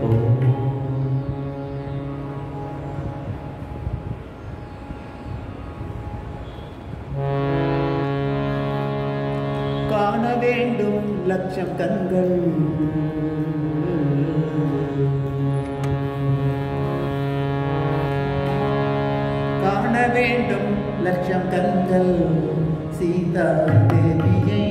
காண வேண்டும் லட்சம் கண்கள் காண வேண்டும் லட்சம் கண்கள் சீதா தேவியை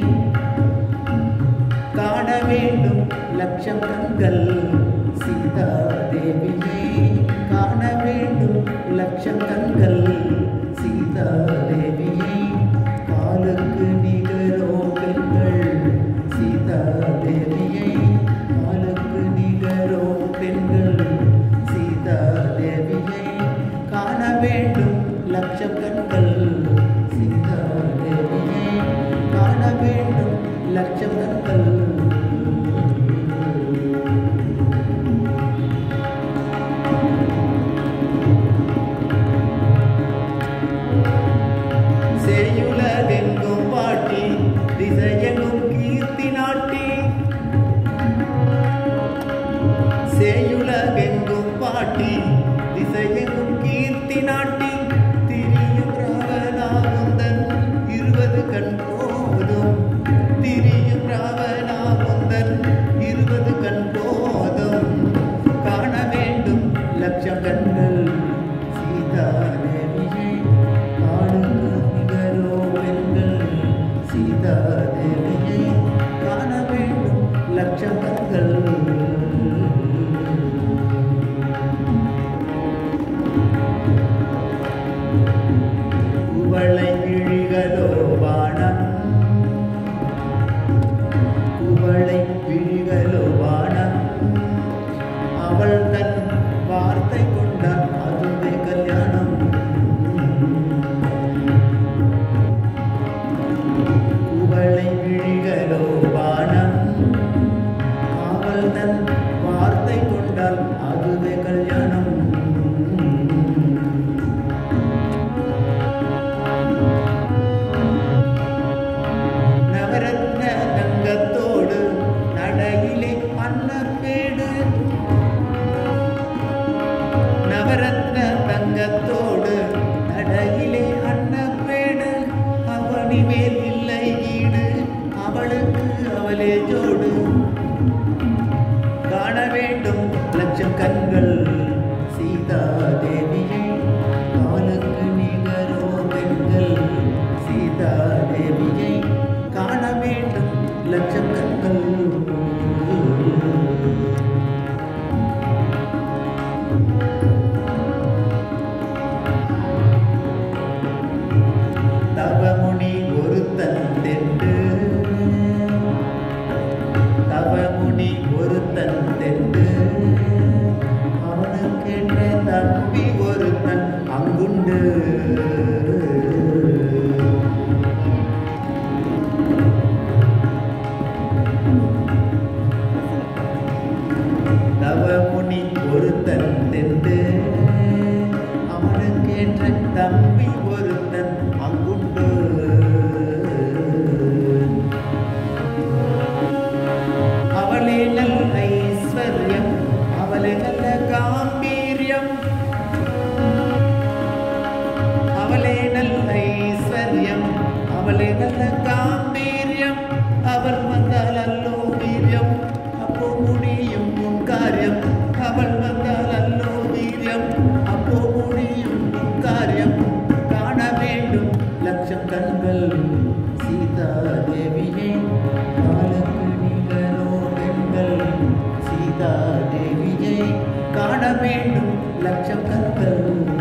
காண வேண்டும் லட்சம் கண்கள் சீதா தேவியை காண வேண்டும் லட்சம் கண்கள் சீதா தேவியை காலுக்கு நிகரோ பெண்கள் சீதா தேவியை காலுக்கு நிகரோ பெண்கள் சீதா தேவியை காண வேண்டும் லட்சம் கண்கள் சீதா தேவியை காண வேண்டும் லட்சம் கண்கள் சேயுலகெங்கும் பாட்டி திசையெங்கும் கீர்த்தி நாட்டி சேயுலகெங்கும் பாட்டி திசையெங்கும் கீர்த்தி நாட்டி திரியும் ராவணாகுந்தன் 20 கண் போதும் திரியும் ராவணாகுந்தன் 20 கண் போதும் காண வேண்டும் லட்சம் கண்கள் சீதா தேவியை காணுக்கு நிகரோ பெண்கள் சீதா தேவியை காண வேண்டும் லட்சம் கண்கள் குவளை விழிகளோ வானம் குவளை விழிகளோ வானம் அவள் தன் வார்த்தை கொண்டான் அதுவே கல்யாணம் குவளை விழிகளோ வானம் அவள் தன் வார்த்தை கொண்டால் அதுவே கல்யாணம் நவரத்ன தங்கத்தோடு நடையிலே அன்னப்பேடு நவரத்ன தங்கத்தோடு நடையிலே அன்னப்பேடு அவனி மேல் இல்லை ஈடு அவளுக்கு அவளே ஜோடு காண வேண்டும் லட்சம் கண்கள் சீதா தேவியை காலுக்கு நிகரோ பெண்கள் சீதா தேவியை காண வேண்டும் லட்சம் கண்கள் தவமுனி ஒருத்தன் தென்று தவமுனி ஒருத்தன் தென்று அவனுக்கென்ற தம்பி ஒருத்தன் அங்குண்டு தவமுனி ஒருத்தன் தென்று அவனுக்கேற்ற தம்பி ஒருத்தன் அங்குண்டு அவளே நல்ல ஐஸ்வர்யம் அவளே நல்ல காம்பீரியம் அவளே நல்ல ஐஸ்வர்யம் அவளே நல்ல காம்பீரியம் அவள் வந்தால் அல்லோ வீரியம் அப்போ முடியும் உன் காரியம் அவள் வந்தால் அல்லோ வீரியம் அப்போ முடியும் உன் காரியம் காண வேண்டும் லட்சம் கண்கள் சீதா தேவியை காலுக்கு நிகரோ பெண்கள் சீதா தேவியை காண வேண்டும் லட்சம் கண்கள்